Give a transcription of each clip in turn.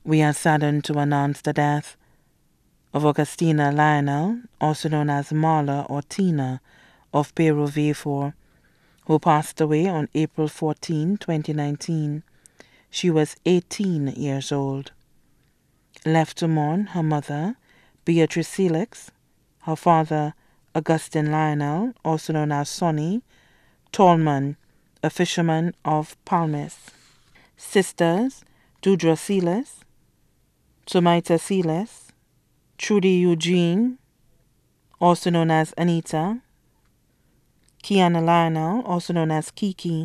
We are saddened to announce the death of Augustina Lionel, also known as Marla or Tina, of Peru V4, who passed away on April 14, 2019. She was 18 years old. Left to mourn her mother, Beatrice Felix, her father, Augustine Lionel, also known as Sonny Tallman, a fisherman of Palmis. Sisters, Dudra Silas, Sumaita Silas, Trudy Eugene, also known as Anita, Kiana Lionel, also known as Kiki,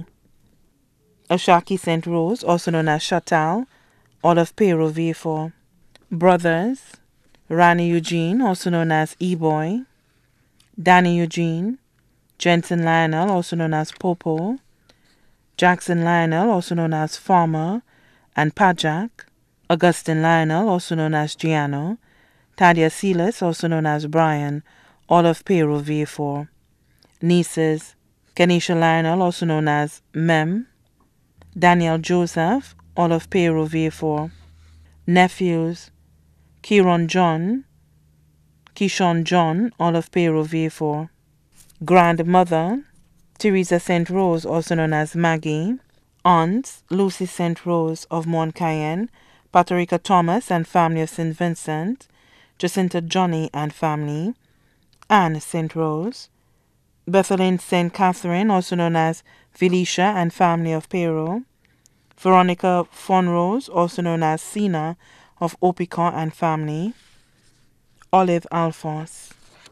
Ashaki St. Rose, also known as Chantal, all of Peru V4. Brothers, Rani Eugene, also known as E-Boy, Danny Eugene, Jensen Lionel, also known as Popo, Jackson Lionel, also known as Farmer and Pajak, Augustine Lionel, also known as Giano, Tadia Silas, also known as Brian, all of Peru V4. Nieces, Kenisha Lionel, also known as Mem, Daniel Joseph, all of Peru V4. Nephews, Kieron John, Kishon John, all of Peru V4. Grandmother, Teresa St. Rose, also known as Maggie. Aunts, Lucy St. Rose of Mont Cayenne, Patricia Thomas and family of St. Vincent, Jacinta Johnny and family, Anne St. Rose, Bethelyn St. Catherine, also known as Felicia and family of Peru, Veronica Fonrose, also known as Sina of Opicon and family, Olive Alphonse.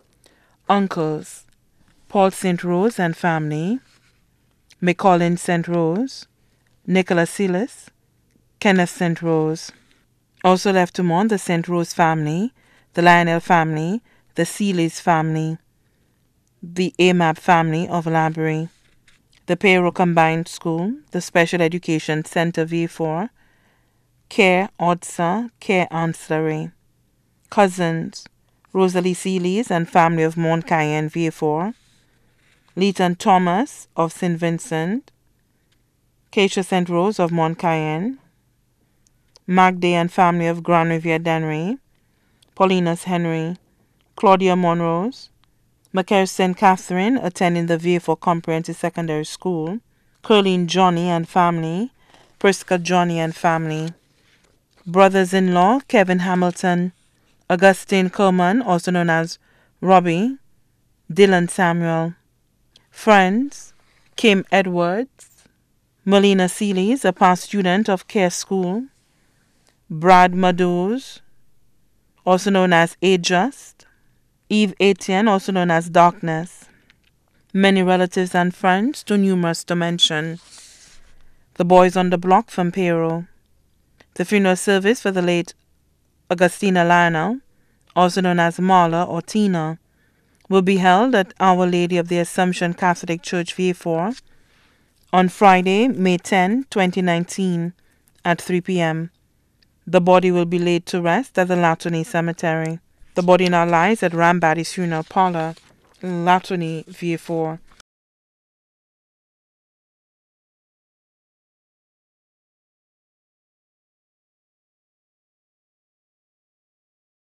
Uncles, Paul St. Rose and family, McCollin St. Rose, Nicholas Silas, Kenneth St. Rose. Also left to mourn the St. Rose family, the Lionel family, the Seelys family, the AMAP family of Labrie, the Peru Combined School, the Special Education Center V4, Care Odsa, Care Ancillary. Cousins, Rosalie Seelys and family of Mont Cayenne V4, Leighton Thomas of St. Vincent, Keisha St. Rose of Mont Cayenne, Magday and family of Grand Riviere Dennery, Paulinus Henry, Claudia Monrose, Macaire St. Catherine attending the V4 Comprehensive Secondary School, Curleen Johnny and family, Priska Johnny and family. Brothers-in-law, Kevin Hamilton, Augustine Coleman, also known as Robbie, Dylan Samuel. Friends, Kim Edwards, Melina Seelys, a past student of Care School, Brad Madouz, also known as A-Just, Eve Etienne, also known as Darkness. Many relatives and friends, too numerous to mention. The boys on the block from Peru. The funeral service for the late Augustina Lionel, also known as Marla or Tina, will be held at Our Lady of the Assumption Catholic Church V4 on Friday, May 10, 2019 at 3 p.m. The body will be laid to rest at the Latony Cemetery. The body now lies at Rambadi's Funeral Parlor, Latony V4.